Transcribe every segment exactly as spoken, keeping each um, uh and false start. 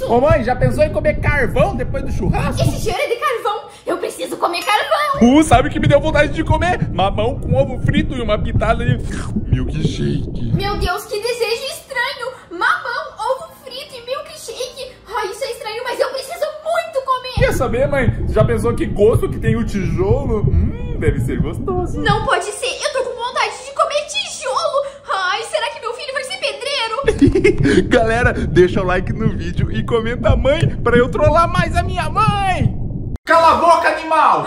isso? Ô mãe, já pensou em comer carvão depois do churrasco? Esse cheiro é de carvão. Eu preciso comer carvão. Uh, sabe o que me deu vontade de comer? Mamão com ovo frito e uma pitada de milkshake. Meu Deus, que desejo estranho. Mamão, ovo frito e milkshake. Ai, isso é estranho, mas eu preciso muito comer. Quer saber, mãe? Você já pensou que gosto que tem o tijolo? Hum, deve ser gostoso. Não pode ser. Eu tô com vontade de comer tijolo. Ai, será que meu filho vai ser pedreiro? Galera, deixa o like no vídeo e comenta mãe pra eu trollar mais a minha mãe. Cala a boca, animal!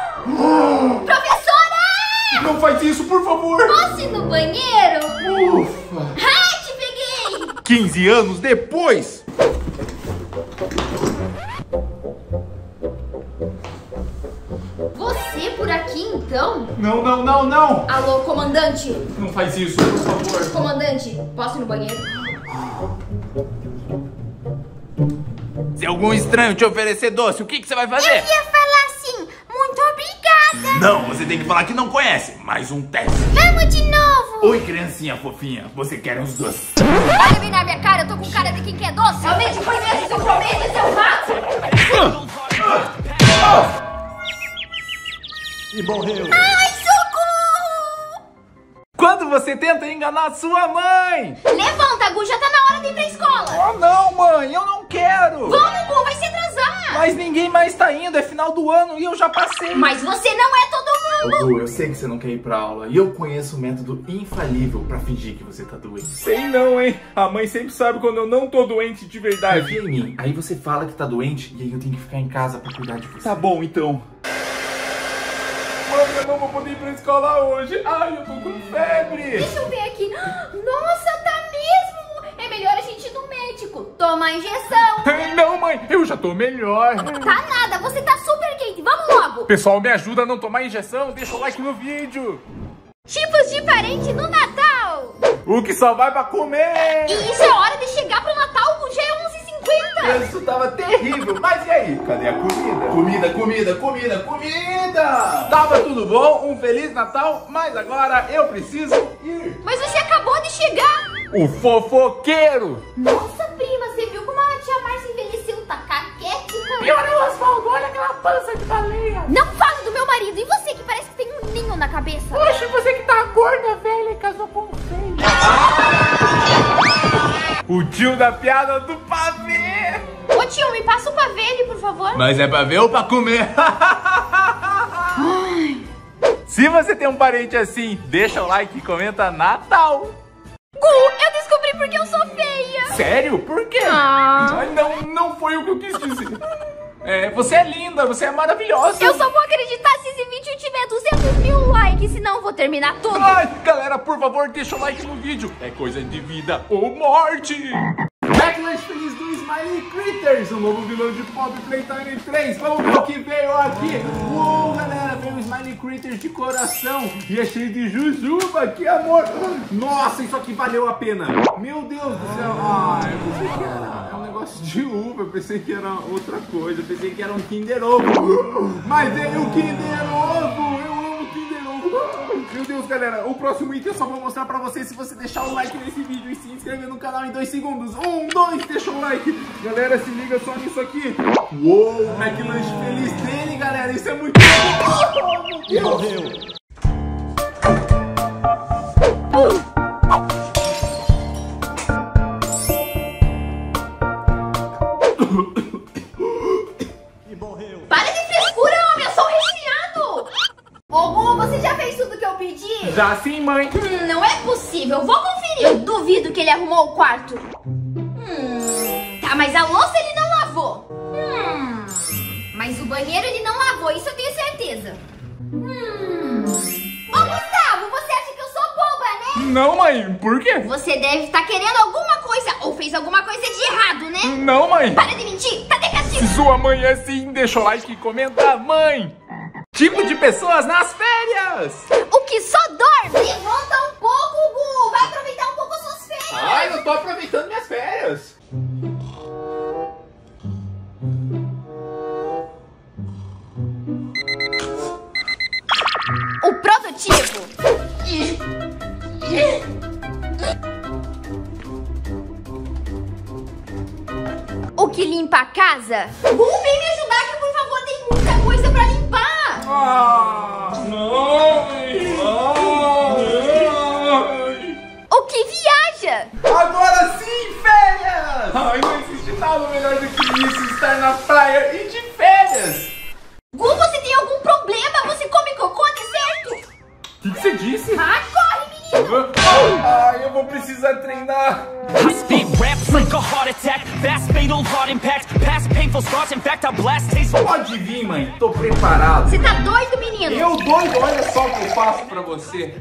Professora! Não faz isso, por favor! Posso ir no banheiro? Ufa! Ah, te peguei! quinze anos depois! Você por aqui, então? Não, não, não, não! Alô, comandante? Não faz isso, por favor! Comandante, posso ir no banheiro? Se algum estranho te oferecer doce, o que, que você vai fazer? Eu ia falar assim, muito obrigada. Não, você tem que falar que não conhece. Mais um teste. Vamos de novo. Oi, criancinha fofinha. Você quer uns doces? Olha bem na minha cara, eu tô com cara de quem quer doce. Realmente foi mesmo, seu promete, seu rato. E morreu. Ai, socorro. Quando você tenta enganar sua mãe? Levanta, Gu, já tá na hora de ir pra escola. Oh, não, mãe, eu não quero. Vamos, Gu, vai se atrasar. Mas ninguém mais tá indo, é final do ano e eu já passei. Mas você não é todo mundo. Gu, eu sei que você não quer ir pra aula e eu conheço um método infalível pra fingir que você tá doente. Sei não, hein? A mãe sempre sabe quando eu não tô doente de verdade. Confia em mim. Aí você fala que tá doente e aí eu tenho que ficar em casa pra cuidar de você. Tá bom, então. Mãe, eu não vou poder ir pra escola hoje. Ai, eu tô com febre. Deixa eu ver aqui. Nossa, tá mesmo. É melhor a gente ir no médico. Toma a injeção. Não, mãe, eu já tô melhor. Tá nada, você tá super quente. Vamos logo. Pessoal, me ajuda a não tomar injeção. Deixa o like no vídeo. Tipos de parente no Natal. O que só vai pra comer. E isso é hora de chegar pro Natal, já é onze e cinquenta. Isso tava terrível. Mas e aí? Cadê a comida? Comida, comida, comida, comida! Tava tudo bom, um Feliz Natal, mas agora eu preciso ir. Mas você acabou de chegar. O fofoqueiro. Nossa, prima, você viu como a tia Márcia envelheceu? Tá caquética. E olha o Osvaldo, olha aquela pança de baleia. Não fale do meu marido. E você que parece que tem um ninho na cabeça? Poxa, você que tá gorda, velha, e casou com um feio. O tio da piada do pavê. Ô tio, me passa o pavê ali, por favor. Mas é pra ver ou pra comer? Se você tem um parente assim, deixa o like e comenta Natal. Gu, eu descobri porque eu sou feia. Sério? Por quê? Ah. Ai, não, não foi o que eu quis dizer. É, você é linda, você é maravilhosa. Eu só vou acreditar se esse vídeo tiver duzentos mil likes, senão eu vou terminar tudo. Ai, galera, por favor, deixa o like no vídeo. É coisa de vida ou morte. Backlash feliz do Smiley Critters, o novo vilão de Pop Playtime três. Vamos ver o que veio aqui. Uou, galera, veio o Smiley Critters de coração e é cheio de jujuba, que amor. Nossa, isso aqui valeu a pena. Meu Deus do céu. Ai, eu pensei que era é um negócio de uva, eu pensei que era outra coisa, eu pensei que era um Kinder Ovo. Mas é o Kinder Ovo, eu amo Kinder Ovo. Meu Deus, galera, o próximo item eu só vou mostrar pra vocês se você deixar o like nesse vídeo e se inscrever no canal em dois segundos. Um, dois, deixa o like. Galera, se liga só nisso aqui. Uou, o McLanche feliz dele, galera. Isso é muito bom. E morreu. Para de frescura, homem, eu sou resfriado. Ô, Gu, você já fez tudo que eu pedi? Já sim, mãe. Hum, não é possível, vou conferir. Eu duvido que ele arrumou o quarto. Hum, tá, mas a louça ele não lavou. Hum, mas o banheiro ele não lavou, isso eu tenho certeza. Hum. Ô, Gustavo, você acha que eu sou boba, né? Não, mãe, por quê? Você deve estar querendo alguma coisa ou fez alguma coisa de errado, né? Não, mãe. Para de mentir, cadê castigo? Se sua mãe é assim, deixa o like e comenta, mãe. Tipo de pessoas nas férias. O que só dorme. Levanta um pouco, Gu. Vai aproveitar um pouco suas férias. Ai, eu tô aproveitando minhas férias. O produtivo. O que limpa a casa? Gu, vem me ajudar aqui, por favor, tem muita coisa pra limpar. Ah, não, não. O que viaja? Agora sim, férias! Ai, não existe nada melhor do que isso, estar na praia e de férias. Gu, você tem algum problema? Você come cocô, de certo? O que, que você disse? Ah, corre, menino! Ai, eu vou precisar treinar. I speak raps like a heart attack, fast fatal heart impact, past painful scars, in fact I blast tasteful. Pode vir, mãe, tô preparado. Você tá doido, menino? Eu doido, olha só o que eu faço pra você.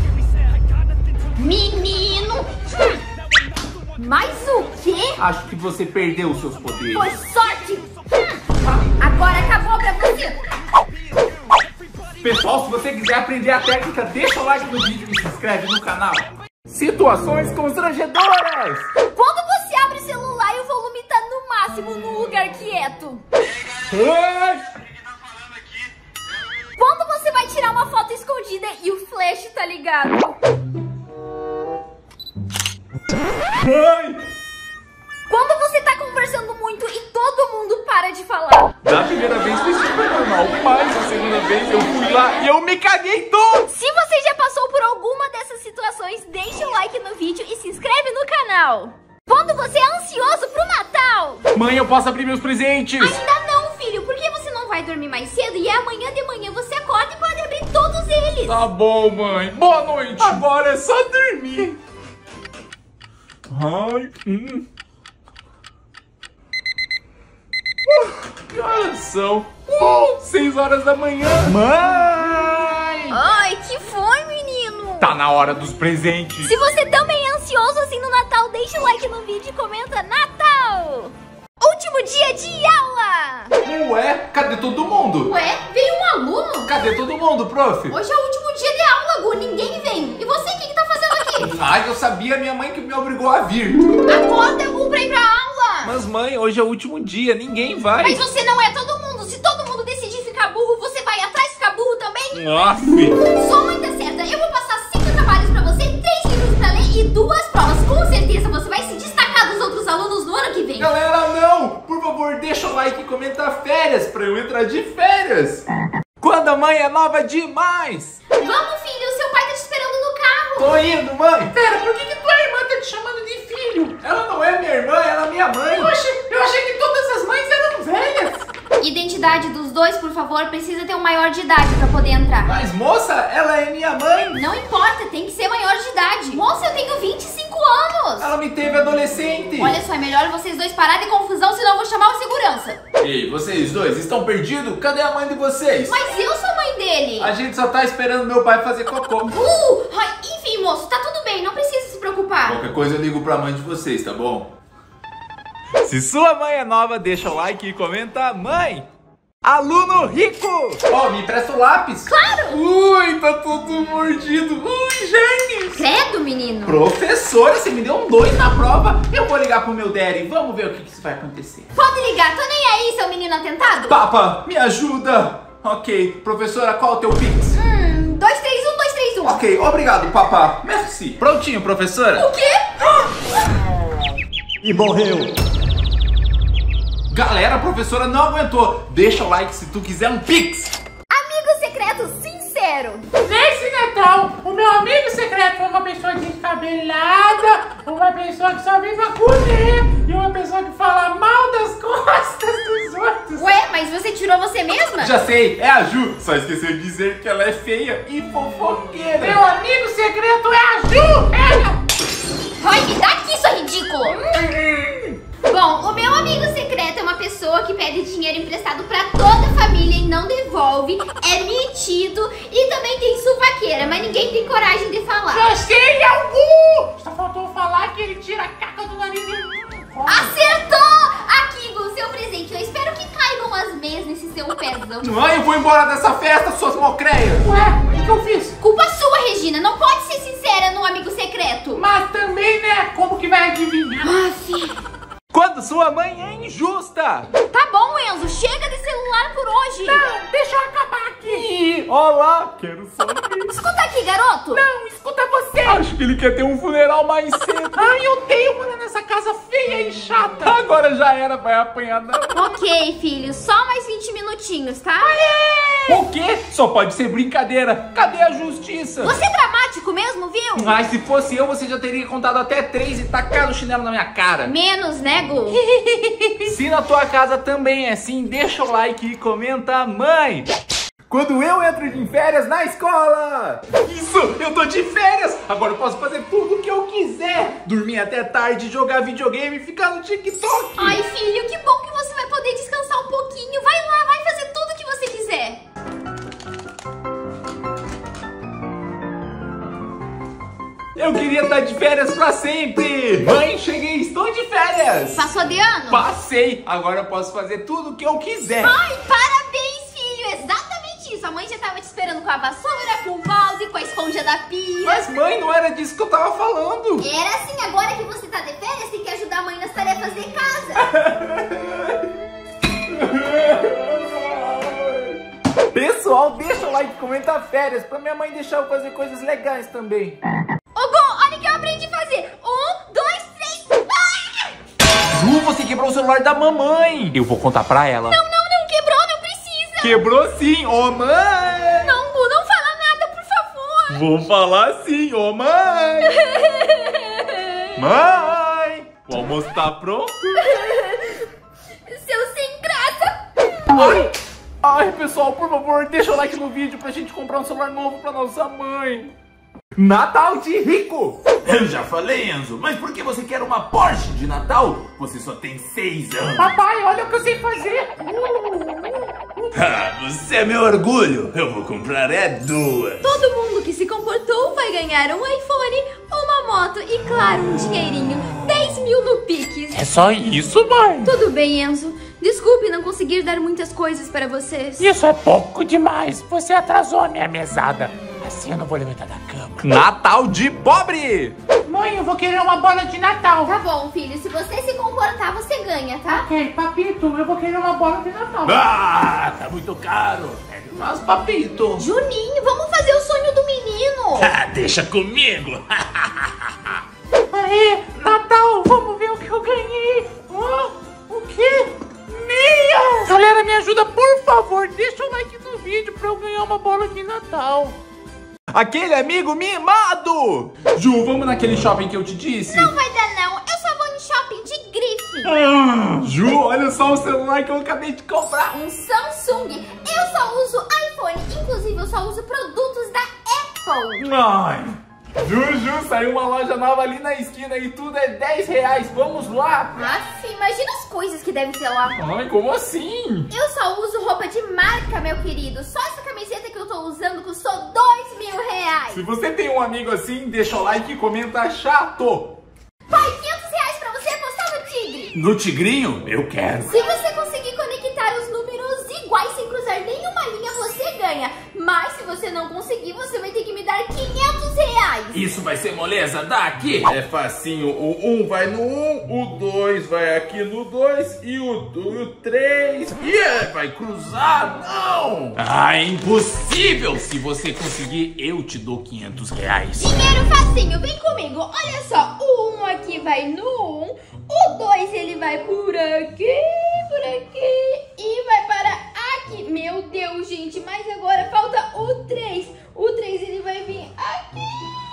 Menino! Hum. Mas o quê? Acho que você perdeu os seus poderes. Por sorte! Hum. Agora acabou pra você! Pessoal, se você quiser aprender a técnica, deixa o like no vídeo e se inscreve no canal. Situações constrangedoras! Quando você abre o celular e o volume tá no máximo, num lugar quieto. Ai! Quando você vai tirar uma foto escondida e o flash tá ligado. Ai! Quando você tá conversando muito e todo mundo para de falar. Da primeira vez foi super normal, mas a segunda vez eu fui lá e eu me caguei todo! Se você já passou por alguma dessas situações, deixa o like no vídeo e se inscreve no canal. Quando você é ansioso pro Natal. Mãe, eu posso abrir meus presentes? Ainda não, filho, porque você não vai dormir mais cedo e amanhã de manhã você acorda e pode abrir todos eles. Tá bom, mãe. Boa noite. Agora é só dormir. Ai, hum. Uh, que horas são? Uh, seis horas da manhã. Mãe! Ai, que foi, menino? Tá na hora dos presentes. Se você também é ansioso assim no Natal, deixa o like no vídeo e comenta Natal. Último dia de aula. Ué, cadê todo mundo? Ué, veio um aluno? Cadê todo mundo, prof? Hoje é o último dia de aula, Gu, ninguém vem. E você, o que, que tá fazendo aqui? Ai, eu sabia, minha mãe que me obrigou a vir. Acorda, Gu, pra ir pra aula. Mas mãe, hoje é o último dia, ninguém vai. Mas você não é todo mundo. Se todo mundo decidir ficar burro, você vai atrás ficar burro também? Nossa. Só mãe tá certa. Eu vou passar cinco trabalhos pra você, três livros pra ler e duas provas. Com certeza você vai se destacar dos outros alunos no ano que vem. Galera, não! Por favor, deixa o like e comenta férias pra eu entrar de férias. Quando a mãe é nova demais. Vamos, filho, seu pai tá te esperando no carro. Tô indo, mãe. Pera, por que, que tua irmã tá te chamando de filho? Ela não é minha irmã, ela é minha mãe. Poxa, eu achei que todas as mães eram velhas. Identidade dos dois, por favor, precisa ter um maior de idade pra poder entrar. Mas, moça, ela é minha mãe. Não importa, tem que ser maior de idade. Moça, eu tenho vinte e cinco anos. Ela me teve adolescente. Olha só, é melhor vocês dois pararem de confusão, senão eu vou chamar o segurança. Ei, vocês dois estão perdidos? Cadê a mãe de vocês? Mas eu sou mãe dele. A gente só tá esperando meu pai fazer cocô. Uh, ai, enfim, moço, tá tudo bem, não precisa se preocupar. Qualquer coisa eu ligo pra mãe de vocês, tá bom? Se sua mãe é nova, deixa o like e comenta mãe. Aluno rico! Ó, oh, me empresta o lápis. Claro! Ui, tá todo mordido. Ui, germes. Credo, menino. Professora, você me deu um dois na prova. Eu vou ligar pro meu daddy. Vamos ver o que, que isso vai acontecer. Pode ligar, tô nem aí, seu menino atentado. Papa, me ajuda. Ok, professora, qual é o teu pix? Hum, dois três um, dois três um. Ok, obrigado, papá. Merci. Prontinho, professora. O quê? E morreu. Galera, a professora não aguentou. Deixa o like se tu quiser um pix. Amigo secreto sincero. Nesse Natal, o meu amigo secreto é uma pessoa descabelada, uma pessoa que só vive a comer e uma pessoa que fala mal das costas dos outros. Ué, mas você tirou você mesma? Já sei, é a Ju. Só esqueceu de dizer que ela é feia e fofoqueira. Meu amigo secreto é a Ju! Pega! Ai, me dá aqui, isso é ridículo. Bom, o meu amigo secreto é uma pessoa que pede dinheiro emprestado pra toda a família e não devolve, é metido e também tem suvaqueira, mas ninguém tem coragem de falar. Já sei, é o Gu! Só faltou falar que ele tira a caca do nariz e... Acertou! Aqui, Gu, seu presente. Eu espero que caibam as meias nesse seu pezão. Mãe, eu vou embora dessa festa, suas mocreias. Ué, o que, que eu fiz? Culpa sua, Regina. Não pode ser sincera no amigo secreto. Mas também, né? Como que vai adivinhar? Ah, filho. Quando sua mãe é injusta. Tá bom, Enzo. Chega de celular por hoje. Não, deixa eu acabar aqui. Ih, olá, quero saber. Escuta aqui, garoto. Não, escuta você. Acho que ele quer ter um funeral mais cedo. Ai, eu odeio morar nessa casa feia aí, chata. Agora já era, vai apanhar não. Ok, filho, só mais vinte minutinhos, tá? O quê? Só pode ser brincadeira. Cadê a justiça? Você é dramático mesmo, viu? Ai, se fosse eu, você já teria contado até três e tacado o chinelo na minha cara. Menos, né, Gu? Se na tua casa também é assim, deixa o like e comenta, mãe. Quando eu entro de férias na escola. Isso, eu tô de férias. Agora eu posso fazer tudo o que eu quiser. Dormir até tarde, jogar videogame e ficar no TikTok. Ai, filho, que bom que você vai poder descansar um pouquinho. Vai lá, vai fazer tudo que você quiser. Eu queria estar de férias pra sempre. Mãe, cheguei, estou de férias. Passou de ano? Passei, agora eu posso fazer tudo o que eu quiser. Ai, parabéns, filho. Exatamente isso. A mãe já tava te esperando com a vassoura, com o balde, com a esponja da pia. Mas mãe, não era disso que eu tava falando. Era assim, agora que você tá de férias, tem que ajudar a mãe nas tarefas de casa. Pessoal, deixa o like e comenta férias pra minha mãe deixar eu fazer coisas legais também. Ô, Gon, olha o que eu aprendi a fazer. Um, dois, três. Ah! Ju, você quebrou o celular da mamãe. Eu vou contar pra ela. Não, não, não quebrou, não precisa. Quebrou sim, ô mãe. Não, Gu, não fala nada, por favor. Vou falar sim, ô mãe. Mãe, o almoço tá pronto? Seu sem graça. Ai, ai, pessoal, por favor, deixa o like no vídeo pra gente comprar um celular novo pra nossa mãe. Natal de rico. Eu já falei, Enzo, mas por que você quer uma Porsche de Natal? Você só tem seis anos. Papai, olha o que eu sei fazer. Ah, você é meu orgulho. Eu vou comprar é duas. Todo mundo que se comportou vai ganhar um iPhone, uma moto e, claro, um dinheirinho. dez mil no Pix. É só isso, mãe? Tudo bem, Enzo. Desculpe não conseguir dar muitas coisas para vocês. Isso é pouco demais. Você atrasou a minha mesada. Assim eu não vou levantar da cama. Natal de pobre. Mãe, eu vou querer uma bola de Natal. Tá bom, filho. Se você se comportar, você ganha, tá? Ok, papito, eu vou querer uma bola de Natal. Ah, tá muito caro. Mas, papito. Juninho, vamos fazer o sonho do menino. Ah, deixa comigo. Aê, Natal, vamos ver o que eu ganhei. Oh, o quê? Meia! Galera, me ajuda, por favor. Deixa o like no vídeo pra eu ganhar uma bola de Natal. Aquele amigo mimado. Ju, vamos naquele shopping que eu te disse? Não vai dar, não. Eu só vou no shopping de grife. Ah, Ju, olha só o celular que eu acabei de comprar. Um Samsung. Eu só uso iPhone. Inclusive, eu só uso produtos da Apple. Ai. Ju, Ju, saiu uma loja nova ali na esquina e tudo é dez reais. Vamos lá. Nossa, imagina as coisas que devem ter lá. Ai, como assim? Eu só uso roupa de marca, meu querido. Só essa camiseta que eu tô usando custou dois mil reais. Se você tem um amigo assim, deixa o like e comenta chato. Pai, quinhentos reais pra você apostar no tigre. No tigrinho? Eu quero. Se você conseguir conectar os números iguais sem cruzar nenhuma linha, você ganha. Mas se você não conseguir, você vai ter que me dar quinhentos reais. Isso vai ser moleza? Dá aqui. É facinho, o um vai no um, o dois vai aqui no dois e o, o três. Yeah, vai cruzar? Não. Ah, é impossível. Se você conseguir, eu te dou quinhentos reais. Dinheiro facinho, vem comigo. Olha só, o um aqui vai no um, o dois ele vai por aqui, por aqui e vai para aqui. Meu Deus, gente, mas agora falta o três. O três ele vai vir aqui.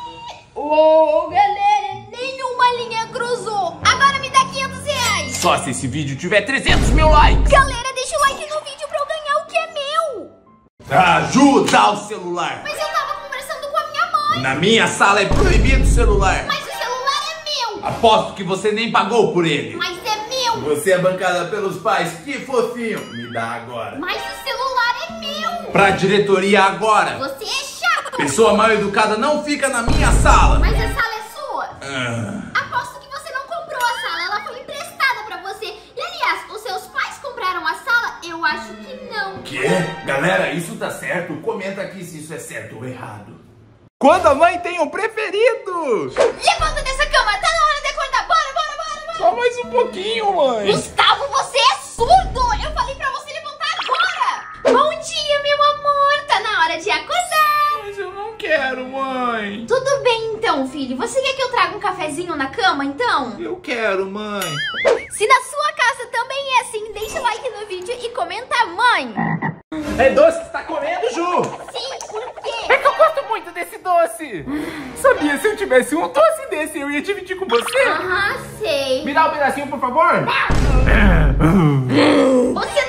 Uou, galera, nenhuma linha cruzou. Agora me dá quinhentos reais. Só se esse vídeo tiver trezentos mil likes. Galera, deixa o like no vídeo pra eu ganhar o que é meu. Ajuda o celular. Mas eu tava conversando com a minha mãe. Na minha sala é proibido o celular. Mas o celular é meu. Aposto que você nem pagou por ele. Mas é meu. Você é bancada pelos pais, que fofinho. Me dá agora. Mas o celular é meu. Pra diretoria agora. Você é chato. Pessoa mal educada não fica na minha sala. Mas a sala é sua. Ah. Aposto que você não comprou a sala, ela foi emprestada pra você. E aliás, os seus pais compraram a sala? Eu acho que não. Quê? Galera, isso tá certo? Comenta aqui se isso é certo ou errado. Quando a mãe tem um preferido. Levanta dessa cama, tá na hora de acordar. Bora, bora, bora, bora. Só mais um pouquinho, mãe. Gustavo, você é surdo. Eu falei pra você levantar agora. Bom dia, meu amor. Tá na hora de acordar. Mas eu não quero, mãe. Tudo bem então, filho. Você quer que eu traga um cafezinho na cama, então? Eu quero, mãe. Se na sua casa também é assim, deixa o like no vídeo e comenta, mãe. É doce que você tá comendo, Ju? Sim, por quê? É que eu gosto muito desse doce. Sabia, se eu tivesse um doce desse, eu ia dividir com você? Aham, sei. Me dá um pedacinho, por favor. Você